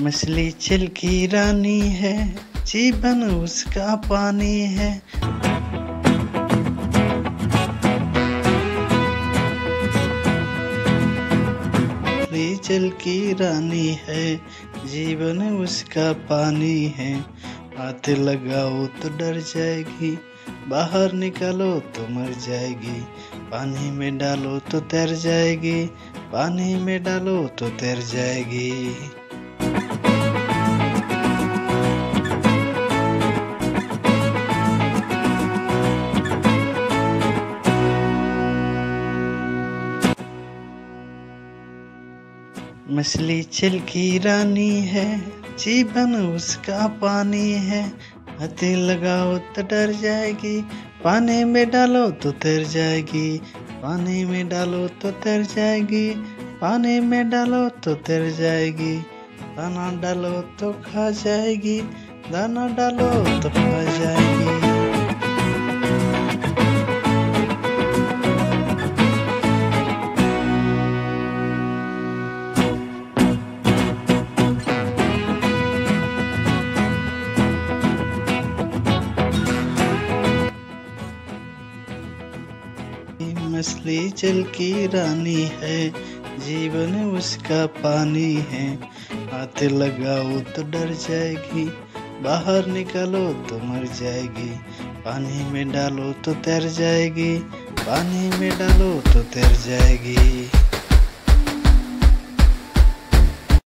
मछली जल की रानी है, जीवन उसका पानी है। मछली जल की रानी है, जीवन उसका पानी है। हाथ लगाओ तो डर जाएगी, बाहर निकालो तो मर जाएगी। पानी में डालो तो तैर जाएगी, पानी में डालो तो तैर जाएगी। मछली जल की रानी है, जीवन उसका पानी है। हाथ लगाओ तो डर जाएगी, पानी में डालो तो तैर जाएगी। पानी में डालो तो तैर जाएगी, पानी में डालो तो तैर जाएगी। दाना डालो तो खा जाएगी, दाना डालो तो खा जाएगी। मछली जल की रानी है, जीवन उसका पानी है। हाथ लगाओ तो डर जाएगी, बाहर निकालो तो मर जाएगी। पानी में डालो तो तैर जाएगी, पानी में डालो तो तैर जाएगी।